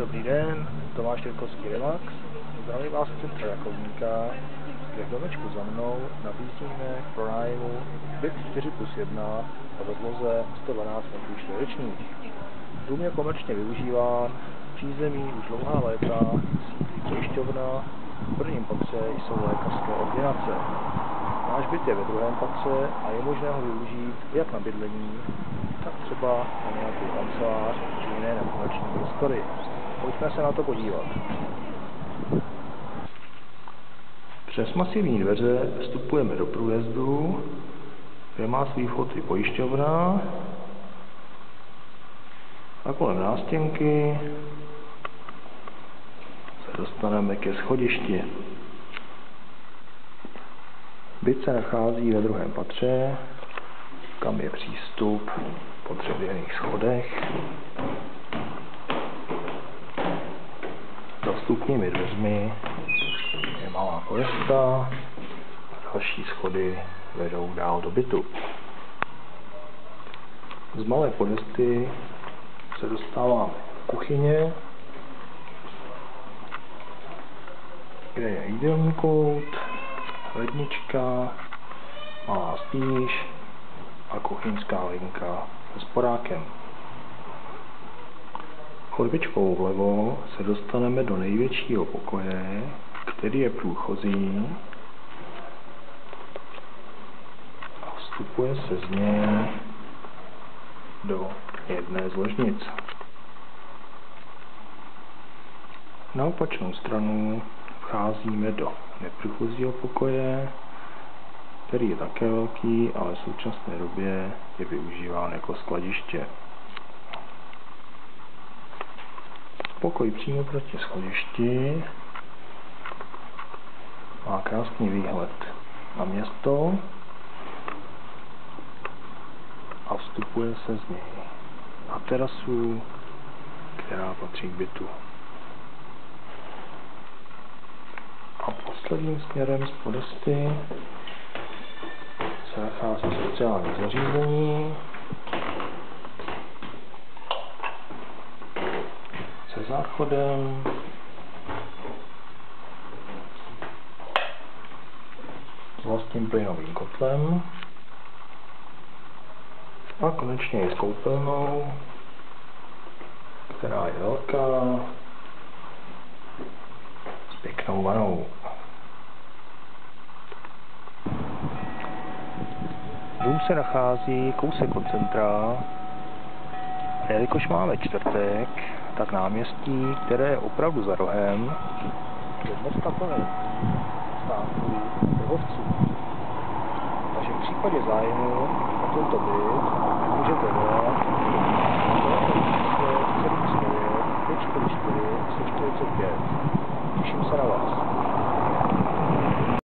Dobrý den, Tomáš Jirkovský Relax. Zdravím vás z centra Rakovníka, kde v domečku za mnou nabízíme k pronájmu byt 4+1 a ve vloze 112 m². Dům je komerčně využíván, v přízemí už dlouhá léta sídlí pojišťovna, v prvním patře jsou lékařské ordinace. Náš byt je ve druhém patře a je možné ho využít jak na bydlení, tak třeba na nějakou kancelář či jiné nekomerční prostory. Pojďme se na to podívat. Přes masivní dveře vstupujeme do průjezdu, kde má svý vchod i pojišťovna, a kolem nástěnky se dostaneme ke schodišti. Byt se nachází ve druhém patře, kam je přístup po dřevěných schodech. Za vstupními dveřmi je malá podesta a další schody vedou dál do bytu. Z malé podesty se dostáváme do kuchyně, kde je jídelní kout, lednička, malá spíš a kuchyňská linka se sporákem. Chodbičkou vlevo se dostaneme do největšího pokoje, který je průchozí, a vstupuje se z něj do jedné z ložnic. Na opačnou stranu vcházíme do neprůchozího pokoje, který je také velký, ale v současné době je využíván jako skladiště. Pokoj přímo proti schodišti má krásný výhled na město a vstupuje se z něj na terasu, která patří k bytu. A posledním směrem z podesty se nachází sociální zařízení se záchodem, s vlastním plynovým kotlem a konečně i s koupelnou, která je velká, s pěknou vanou. Dům se nachází kousek od centra, a jelikož máme čtvrtek, tak náměstí, které je opravdu za rohem, je dneska plné stánků trhovců. Takže v případě zájmu o tento byt můžete volat na telefon číslo